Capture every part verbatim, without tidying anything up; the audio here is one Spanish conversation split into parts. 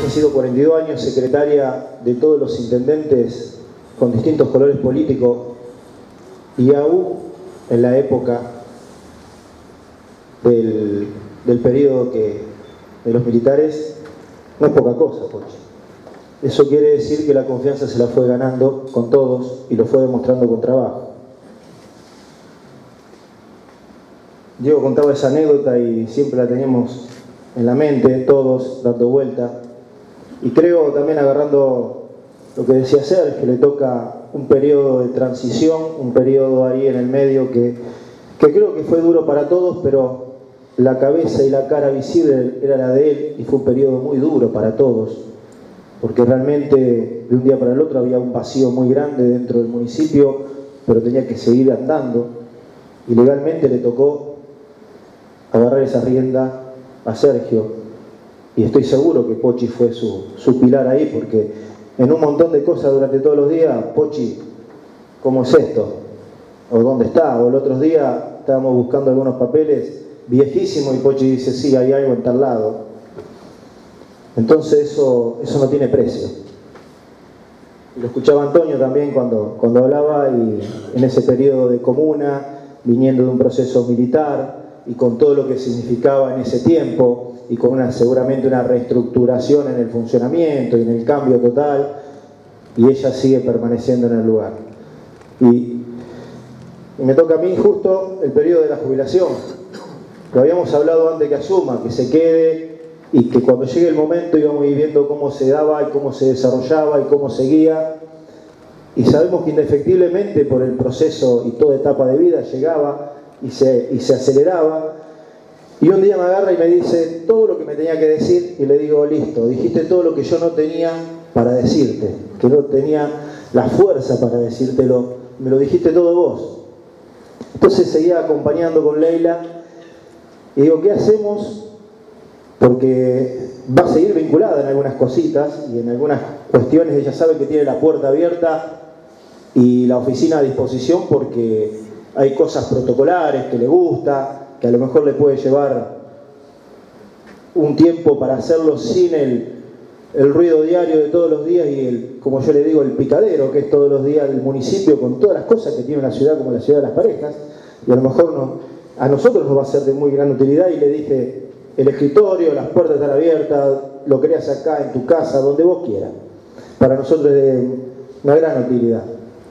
he sido cuarenta y dos años secretaria de todos los intendentes con distintos colores políticos, y aún en la época del, del periodo que, de los militares, no es poca cosa, Pochi. Eso quiere decir que la confianza se la fue ganando con todos y lo fue demostrando con trabajo. Diego contaba esa anécdota y siempre la teníamos en la mente, todos dando vuelta. Y creo también, agarrando lo que decía Sergio, le toca un periodo de transición, un periodo ahí en el medio que, que creo que fue duro para todos, pero la cabeza y la cara visible era la de él, y fue un periodo muy duro para todos, porque realmente de un día para el otro había un vacío muy grande dentro del municipio, pero tenía que seguir andando, y legalmente le tocó agarrar esa rienda a Sergio, y estoy seguro que Pochi fue su, su pilar ahí, porque en un montón de cosas durante todos los días, Pochi, ¿cómo es esto? ¿O dónde está? O el otro día estábamos buscando algunos papeles viejísimos y Pochi dice, sí, hay algo en tal lado. Entonces eso, eso no tiene precio. Y lo escuchaba Antonio también cuando, cuando hablaba, y en ese periodo de comuna, viniendo de un proceso militar, y con todo lo que significaba en ese tiempo, y con una, seguramente una reestructuración en el funcionamiento y en el cambio total, y ella sigue permaneciendo en el lugar. Y, y me toca a mí justo el periodo de la jubilación. Lo habíamos hablado antes que asuma, que se quede, y que cuando llegue el momento íbamos a ir viendo cómo se daba y cómo se desarrollaba y cómo seguía. Y sabemos que indefectiblemente por el proceso y toda etapa de vida llegaba y se, y se aceleraba. Y un día me agarra y me dice todo lo que me tenía que decir, y le digo, listo, dijiste todo lo que yo no tenía para decirte, que no tenía la fuerza para decírtelo, me lo dijiste todo vos. Entonces seguía acompañando con Leila, y digo, ¿qué hacemos? Porque va a seguir vinculada en algunas cositas, y en algunas cuestiones ella sabe que tiene la puerta abierta y la oficina a disposición, porque hay cosas protocolares que le gusta, que a lo mejor le puede llevar un tiempo para hacerlo sin el, el ruido diario de todos los días y el, como yo le digo, el picadero que es todos los días del municipio, con todas las cosas que tiene una ciudad como la ciudad de las parejas, y a lo mejor no, a nosotros nos va a ser de muy gran utilidad. Y le dije, el escritorio, las puertas están abiertas, lo creas acá, en tu casa, donde vos quieras. Para nosotros es de una gran utilidad.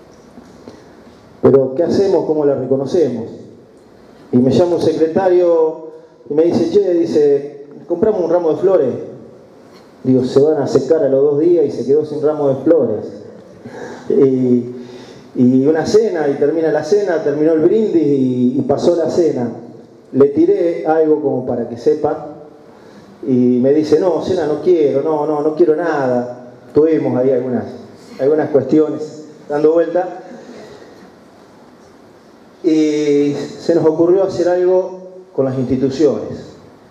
Pero ¿qué hacemos? ¿Cómo la reconocemos? Y me llama un secretario y me dice, che, dice, compramos un ramo de flores. Digo, se van a secar a los dos días, y se quedó sin ramo de flores. Y, y una cena, y termina la cena, terminó el brindis y, y pasó la cena. Le tiré algo como para que sepa, y me dice, no, cena no quiero, no, no, no quiero nada. Tuvimos ahí algunas, algunas cuestiones dando vuelta. Y se nos ocurrió hacer algo con las instituciones.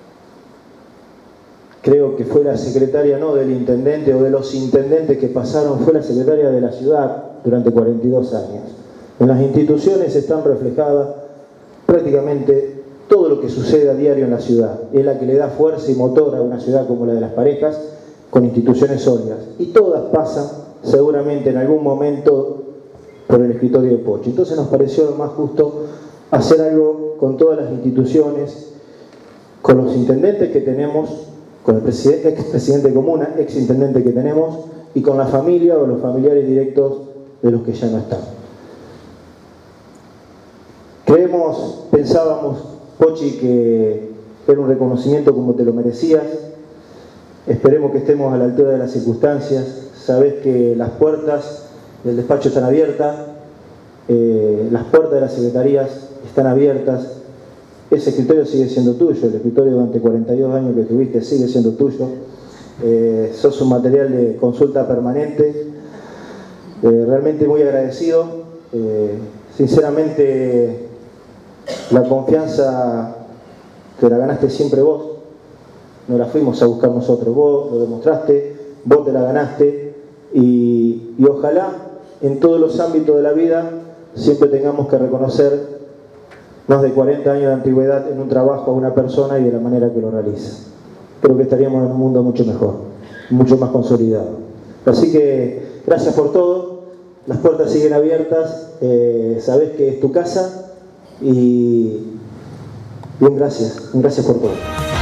Creo que fue la secretaria, no del intendente o de los intendentes que pasaron, fue la secretaria de la ciudad durante cuarenta y dos años. En las instituciones están reflejadas prácticamente todo lo que sucede a diario en la ciudad. Es la que le da fuerza y motor a una ciudad como la de Las Parejas, con instituciones sólidas. Y todas pasan seguramente en algún momento por el escritorio de Pochi. Entonces nos pareció más justo hacer algo con todas las instituciones, con los intendentes que tenemos, con el presidente, ex presidente de comuna, ex intendente que tenemos, y con la familia o los familiares directos de los que ya no están. Creemos, pensábamos, Pochi, que era un reconocimiento como te lo merecías. Esperemos que estemos a la altura de las circunstancias. Sabés que las puertas del despacho están abiertas, eh, las puertas de las secretarías están abiertas. Ese escritorio sigue siendo tuyo, el escritorio durante cuarenta y dos años que tuviste sigue siendo tuyo. Eh, sos un material de consulta permanente. Eh, realmente muy agradecido. Eh, sinceramente, la confianza te la ganaste siempre vos, no la fuimos a buscar nosotros, vos lo demostraste, vos te la ganaste, y, y ojalá en todos los ámbitos de la vida siempre tengamos que reconocer más de cuarenta años de antigüedad en un trabajo a una persona y de la manera que lo realiza. Creo que estaríamos en un mundo mucho mejor. mucho más consolidado. Así que gracias por todo, las puertas siguen abiertas, eh, sabés que es tu casa y bien, gracias, gracias por todo.